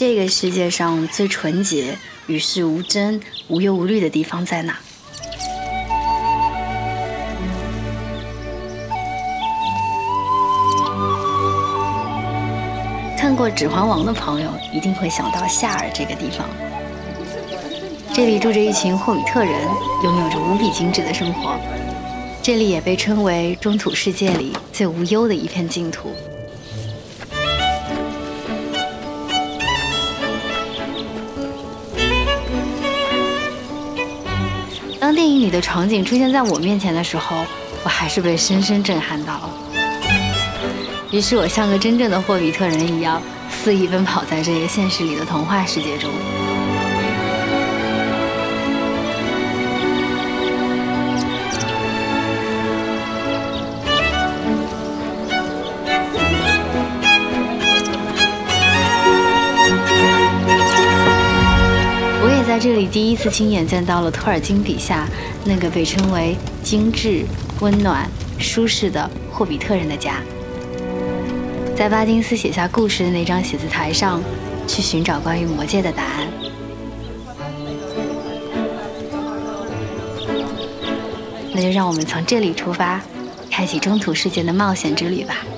这个世界上最纯洁、与世无争、无忧无虑的地方在哪？看过《指环王》的朋友一定会想到夏尔这个地方。这里住着一群霍比特人，拥有着无比精致的生活。这里也被称为中土世界里最无忧的一片净土。当电影里的场景出现在我面前的时候，我还是被深深震撼到了。于是我像个真正的霍比特人一样，肆意奔跑在这个现实里的童话世界中。我也在这里第一次亲眼见到了托尔金笔下那个被称为精致、温暖、舒适的霍比特人的家。在巴金斯写下故事的那张写字台上，去寻找关于魔戒的答案。那就让我们从这里出发，开启中土世界的冒险之旅吧。